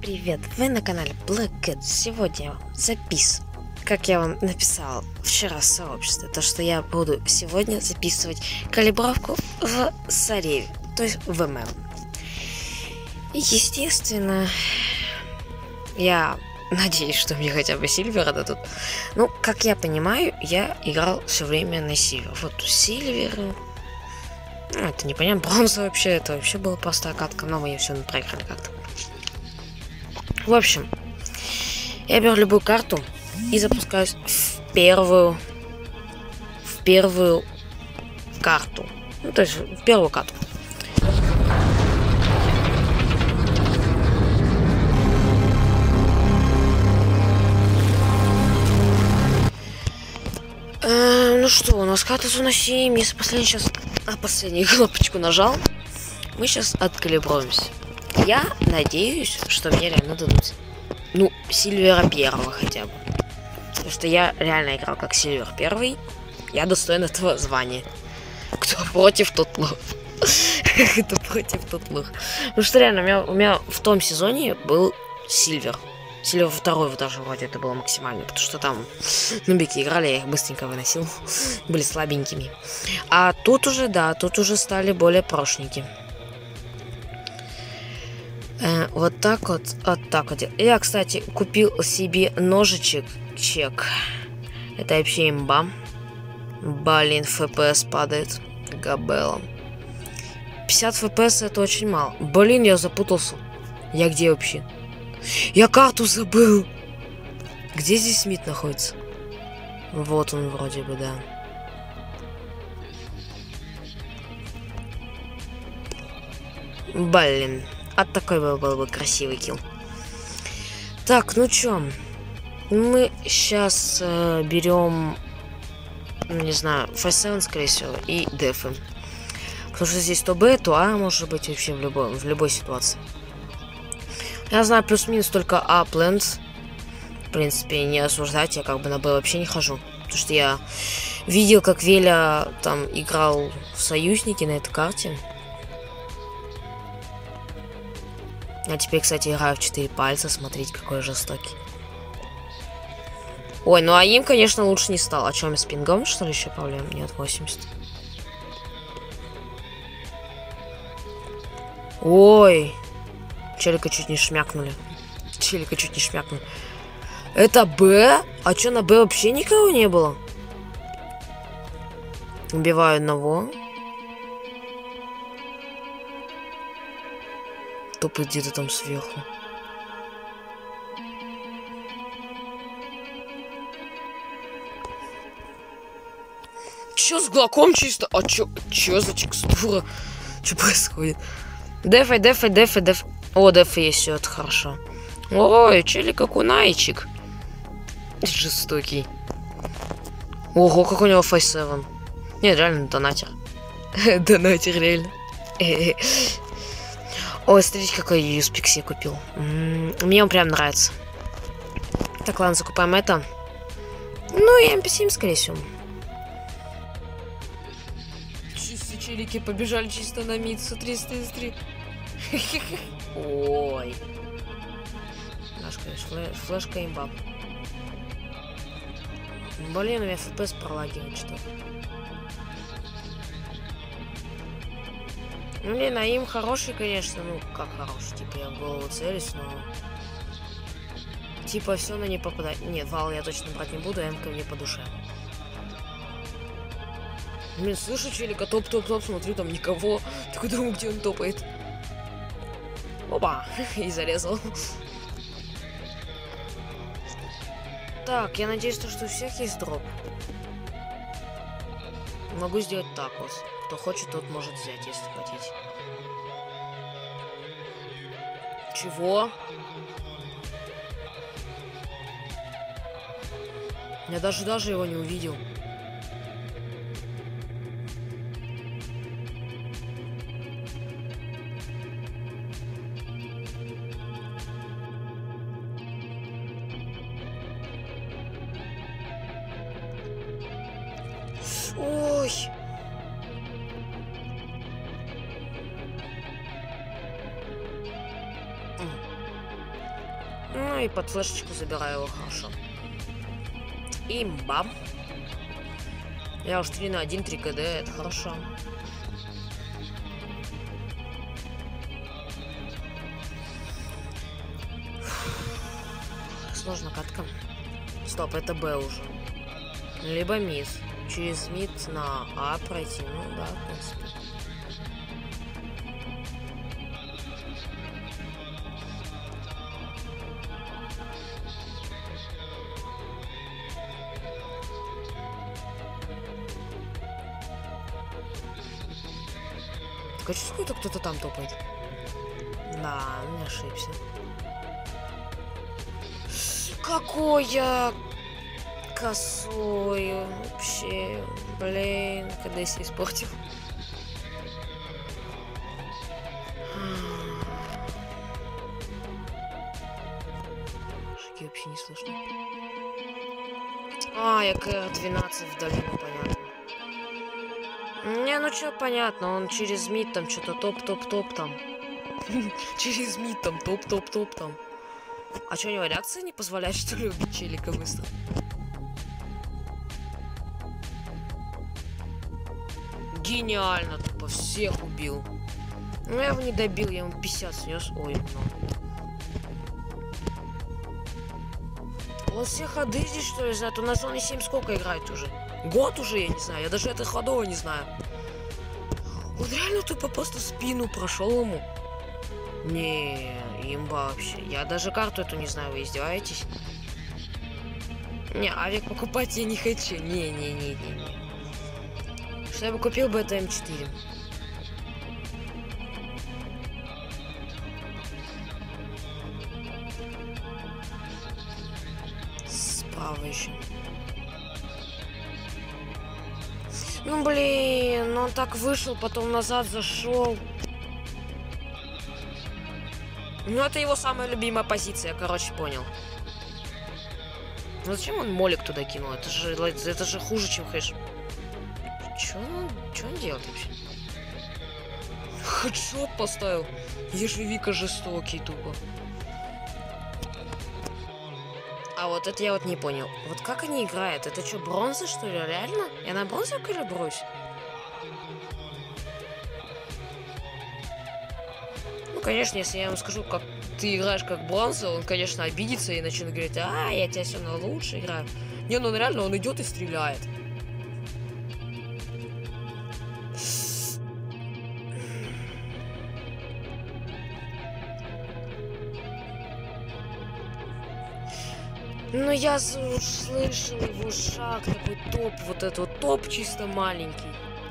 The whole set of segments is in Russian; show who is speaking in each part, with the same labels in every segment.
Speaker 1: Привет, вы на канале Black Cat. Сегодня я вам записываю, как я вам написал вчера в сообществе, то что я буду сегодня записывать калибровку в Сареве, то есть в ММ. Естественно, я надеюсь, что мне хотя бы Сильвера дадут. Ну, как я понимаю, я играл все время на Сильвер. Вот Сильвер. Ну, это непонятно, бронза вообще, это вообще была простая катка, но мы все проиграли как-то. В общем, я беру любую карту и запускаюсь в первую карту. Ну, то есть в первую катку. Ну что, у нас карта зона 7. Если последнюю кнопочку нажал, мы сейчас откалибруемся. Я надеюсь, что мне реально дадут, ну, Сильвера первого хотя бы. Потому что я реально играл как Сильвер первый. Я достоин этого звания. Кто против, тот лох. Кто против, тот лох. Потому что реально, у меня в том сезоне был Сильвер. Сильвер второй даже вроде это было максимально. Потому что там нубики играли, я их быстренько выносил. Были слабенькими. А тут уже, да, тут уже стали более прошники. Вот так вот, Я, кстати, купил себе ножичек чек. Это вообще имба. Блин, FPS падает. Габелла. 50 FPS это очень мало. Блин, я запутался. Я где вообще? Я карту забыл. Где здесь Смит находится? Вот он вроде бы, да. Блин. А такой был бы красивый килл. Так, ну чё? Мы сейчас берем, не знаю, Файсевен, скорее всего, и дефы. Потому что здесь то Б, то А может быть вообще в любой ситуации. Я знаю плюс-минус только А плэнс. В принципе, не осуждать, я как бы на Б вообще не хожу. Потому что я видел, как Веля там играл в союзники на этой карте. А теперь, кстати, играю в 4 пальца. Смотрите, какой жестокий. Ой, ну а им, конечно, лучше не стало. А чем с пингом, что ли, еще проблем? Нет, 80. Ой. Челика чуть не шмякнули. Это Б? А что, на Б вообще никого не было? Убиваю одного. Топает где-то там сверху. Чё с глоком чисто? А чё за текстура? Чё происходит? Дефай. О, деф есть, все, это хорошо. Ой, челика кунайчик. Жестокий. Ого, как у него Файсевен. Нет, реально донатер. Донатер, реально. Ой, смотрите, какой юспик себе купил. Мне он прям нравится. Так, ладно, закупаем это. Ну и MP7, скорее всего. Чисто челики побежали чисто на мид. Смотри. Ой. Наш, конечно, флешка имба. Блин, у меня FPS пролагивает что-то. Ну, блин, а им хороший, конечно, ну, как хороший, типа, я в голову целюсь, но... Типа, все на не попадает. Нет, вал я точно брать не буду, М-ка мне по душе. Блин, слышу, челика, топ, смотрю, там никого. Такой думаю, где он топает. Опа, и зарезал. Так, я надеюсь, что у всех есть дроп. Могу сделать так вот. Кто хочет, тот может взять, если хотите. Чего? Я даже его не увидел. Ой. Ну и под флешечку забираю его хорошо. И бам. Я уж 3 на 1, 3 КД, это хорошо. Сложно катка. Стоп, это Б уже. Либо мисс. Через мид на А пройти. Ну да, в принципе. Так, а что кто-то там топает? Да, не ошибся. Какой я косой вообще, блин, когда я себя испортил. Шаги вообще не слышно. А, я КР-12 в долину, понятно. Не, ну чё, понятно, он через мид там что-то топ-топ-топ там. Через мид там топ-топ-топ там. А что, у него реакция не позволяет, что ли, убить челика быстро? Гениально, тупо всех убил. Ну, я его не добил, я ему 50 снес. Ой, ну. Он все ходы здесь, что ли, знает? Он на зоне 7 сколько играет уже? Год уже, я не знаю. Я даже этой ходовой не знаю. Он реально тупо просто спину прошел ему. Не, имба вообще. Я даже карту эту не знаю, вы издеваетесь? Не, авик покупать я не хочу. Не. Что я бы купил бы, это М4. Справа еще. Ну блин, он так вышел, потом назад зашел. Ну это его самая любимая позиция, я, короче, понял. Ну зачем он молик туда кинул? Это же хуже, чем хэш. Чё он делает вообще? Хедшот поставил. Ежевика жестокий тупо. А вот это я вот не понял. Вот как они играют? Это что, бронза, что ли? Реально? Я на бронзу калибруюсь? Ну, конечно, если я ему скажу, как ты играешь как бронза, он, конечно, обидится и начнет говорить: а, я тебя все равно лучше играю. Не, ну он реально, он идет и стреляет. Ну я слышал его шаг, такой топ, вот этот вот топ чисто маленький.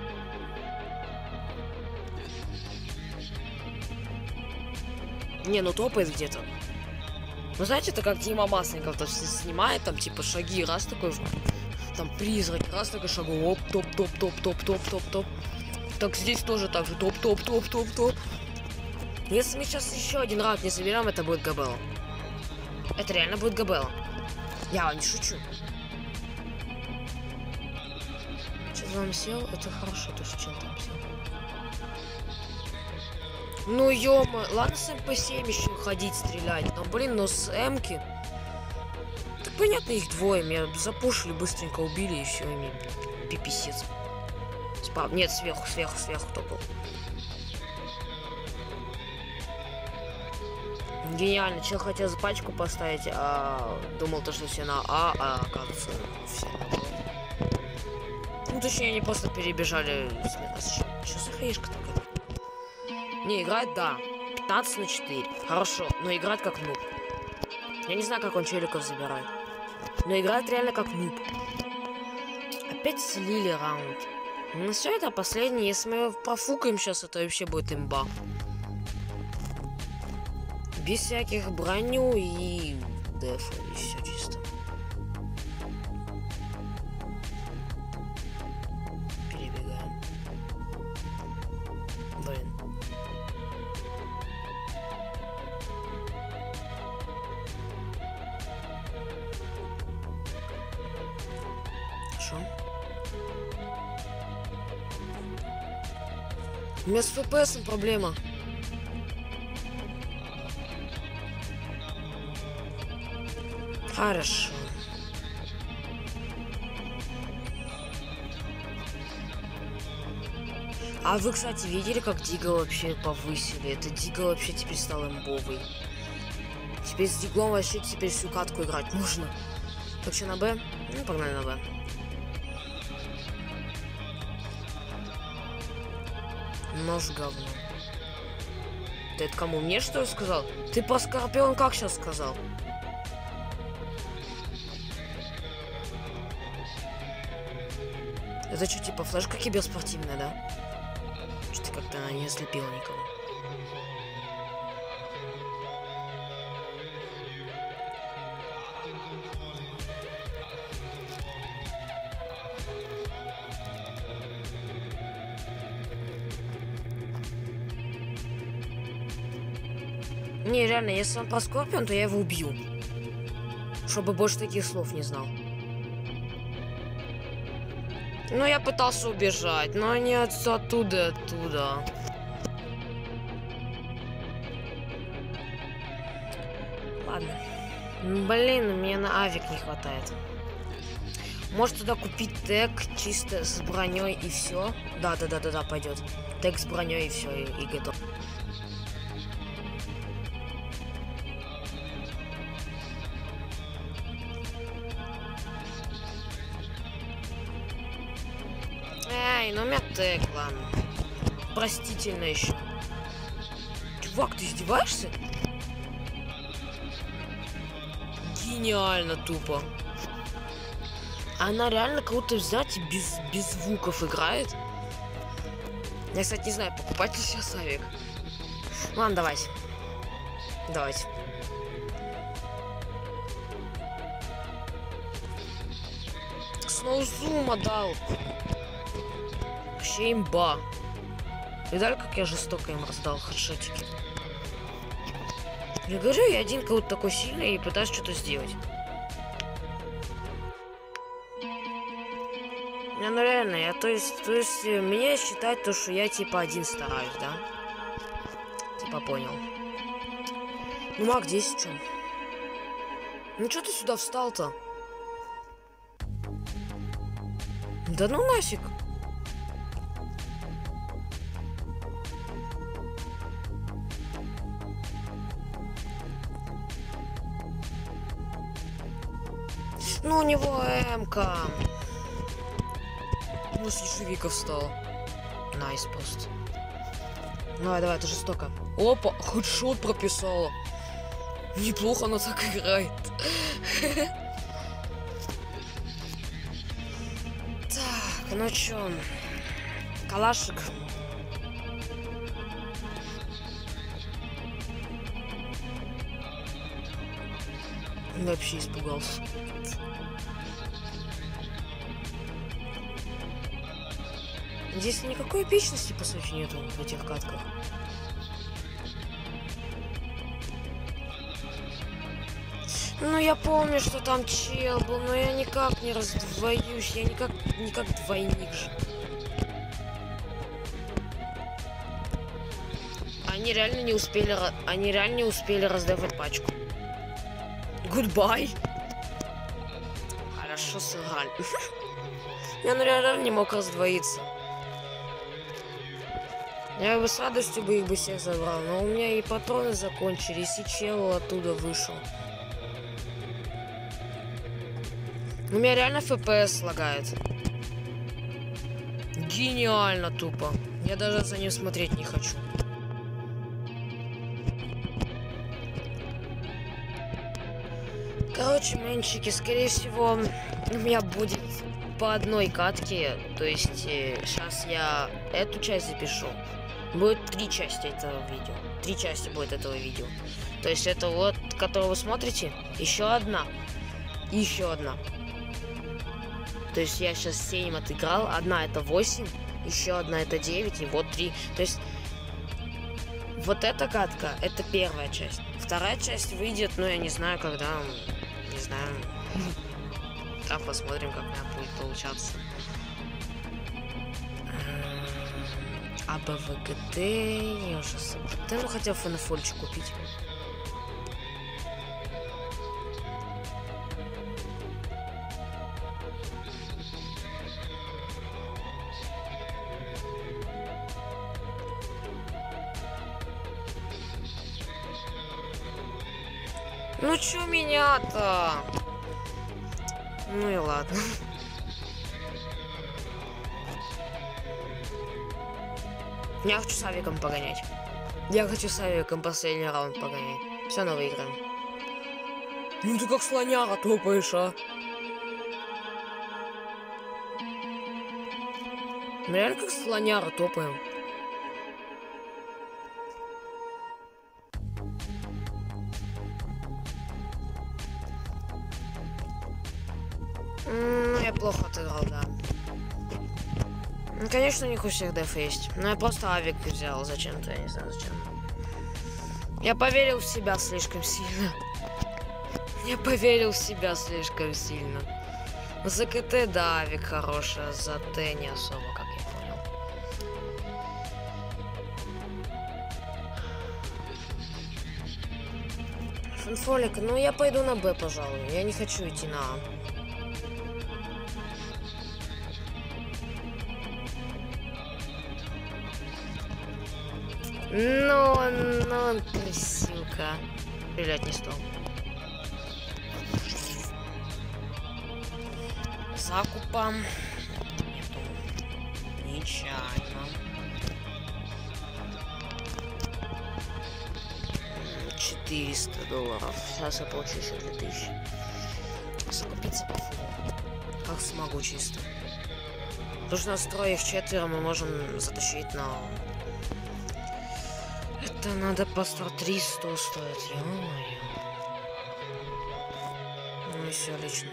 Speaker 1: Не, ну топает где-то. Ну знаете, это как Дима Масленников то снимает, там типа шаги, раз такой, там призрак, раз такой шагу, оп, топ. Так здесь тоже так же, топ. Если мы сейчас еще один раунд не заберем, это будет Габелла. Это реально будет Габелла. Я вам не шучу. Че там сел? Это хорошо, то что чел там сел. Ну ё-мо, ладно с МП7 еще ходить, стрелять. Но блин, но с М-ки. Так понятно, их двое. Меня запушили, быстренько убили и все, ими пиписец. Спав. Нет, сверху топал. Гениально, чел хотел за пачку поставить, а думал то, что все на А оказывается все на Б. Ну точнее, они просто перебежали. Что за хаешка такая? Не, играет, да. 15/4. Хорошо, но играет как нуб. Я не знаю, как он челиков забирает. Но играет реально как нуб. Опять слили раунд. Ну все, это последний. Если мы его профукаем сейчас, это вообще будет имба. Без всяких броню и дефа, и все чисто. Перебегаем. Блин. Шо? У меня с FPS проблема. Хорошо. А вы, кстати, видели, как Дигл вообще повысили? Это Дигл вообще теперь стал имбовый. Теперь с Диглом вообще теперь всю катку играть можно. Так что на Б? Ну, погнали на Б. Нож говно. Ты это кому? Мне что ли сказал? Ты по Скорпион как сейчас сказал? Это что, типа флешка киберспортивная, да? Что-то как-то она не ослепила никого. Не, реально, если он про Скорпион, то я его убью. Чтобы больше таких слов не знал. Ну, я пытался убежать, но не оттуда. Ладно. Блин, мне на авик не хватает. Может туда купить тег чисто с броней и все? Да, пойдет. Тег с броней и все, и готов. Эй, ну у меня тег, ладно. Простительно еще. Чувак, ты издеваешься? Гениально тупо. Она реально кого-то взять и без звуков играет. Я, кстати, не знаю, покупать ли сейчас авик. Ладно, давайте. Давайте. Сноузум отдал. Вообще имба. Видали, как я жестоко им раздал хедшотики? Я говорю, я один кого-то такой сильный и пытаюсь что-то сделать. Не, ну реально, я то есть мне считать то, что я типа один стараюсь, да? Типа понял. Ну маг 10 что? Ну что ты сюда встал-то? Да ну нафиг. Ну у него МК. Ну с ежевика встал. Найс просто. Давай, это жестоко. Опа, хедшот прописала. Неплохо она так играет. Так, ну чё? Калашик. Вообще испугался. Здесь никакой эпичности, по сути, нету в этих катках. Ну, я помню, что там чел был, но я никак не раздвоюсь. Я никак двойник же. Они реально не успели раздавать пачку. Гудбай. Хорошо сыграли. Я реально не мог раздвоиться. Я бы с радостью их всех забрал, но у меня и патроны закончились, и чел оттуда вышел. У меня реально FPS лагает. Гениально тупо. Я даже за ним смотреть не хочу. Короче, мальчики, скорее всего, у меня будет по одной катке. То есть, сейчас я эту часть запишу. Будет 3 части этого видео. 3 части будет этого видео. То есть, это вот, которую вы смотрите, еще одна. И еще одна. То есть, я сейчас 7 отыграл. Одна это 8, еще одна это 9, и вот 3. То есть, вот эта катка, это первая часть. Вторая часть выйдет, ну, я не знаю, когда. Не знаю. Так, посмотрим, как у меня будет получаться. АБВГТ, я уже забыл. Да, ну хотел фенофольчик купить. Ну чё меня-то? Ну и ладно. Я хочу с авиком погонять. Я хочу с авиком последний раунд погонять. Все, равно выиграем. Ну ты как слоняра топаешь, а? Мы реально как слоняра топаем. Ну, я плохо отыграл, да. Ну, конечно, у них у всех деф есть. Но я просто авик взял зачем-то, я не знаю зачем. Я поверил в себя слишком сильно. Я поверил в себя слишком сильно. За КТ, да, авик хороший, а за Т не особо, как я понял. Фанфолик, ну я пойду на Б, пожалуй. Я не хочу идти на А. Ну, он крысюка. Стрелять не стал. Закупа. Нету. Нечаянно. 400 долларов. Сейчас я получу еще 2000. Закупиться по фугу. Как смогу чисто. Потому что настроив четверо мы можем затащить на... Это надо по 300 стоит, ё-моё. Ну и все лично.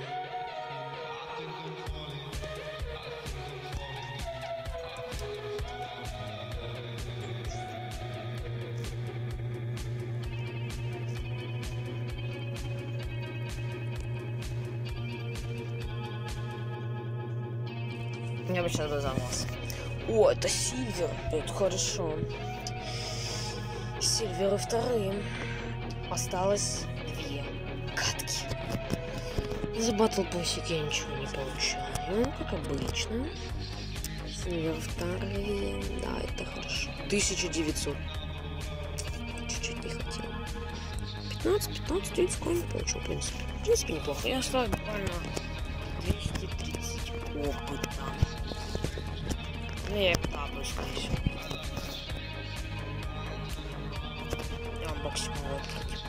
Speaker 1: Я бы сейчас дозамался. О, это Сильвер. Это хорошо. Сильверы вторым. Осталось 2 катки. За батлбоссик я ничего не получаю, как обычно. Сильвер вторые. Да, это хорошо. 1900. Чуть-чуть не хватило. 15 не получил, в принципе. В принципе, неплохо. Я оставил буквально 230 опыта. Ну, я тапаю, скорее всего. Я анбоксинг могу открыть.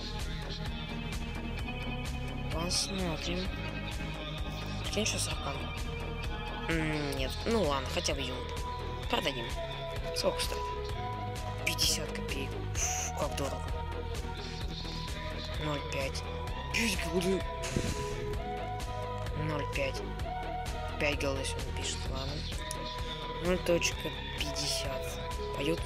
Speaker 1: Посмотрим. Прикинь, сейчас аркан. Нет, ну ладно, хотя бы юнт. Продадим. Сколько стоит? 50 копеек. Фу, как дорого. 0,5. 5 голды. 0,5. 5 голды сегодня пишет, ладно. 0.50. Пойдет?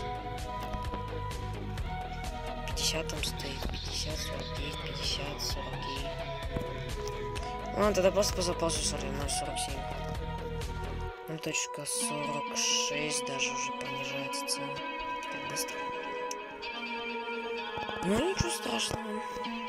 Speaker 1: 50 там стоит. 50, 49, 50, 49. Ладно, тогда просто по запасу 0.47. 0.46 даже уже понижается цена. Так быстро. Ну ничего страшного.